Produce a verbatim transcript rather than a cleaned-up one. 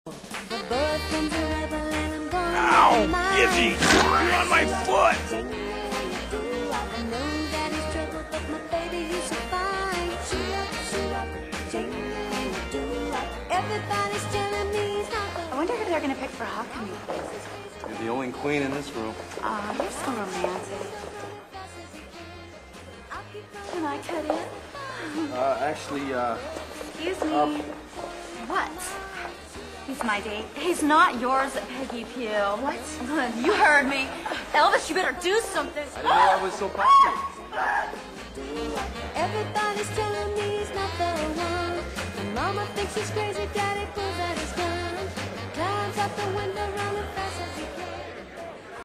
Ow! Izzy! You're on my foot! I wonder who they're going to pick for homecoming. You're the only queen in this room. Aw, you're so romantic. Can I cut in? Uh, actually, uh... Excuse me. Um, What? He's my date. He's not yours, Peggy Pugh. What? You heard me. Elvis, you better do something. I didn't know I was so popular. Everybody's telling me he's not the one. And Mama thinks he's crazy, Daddy pulls out his gun. Climbs out the window, running fast.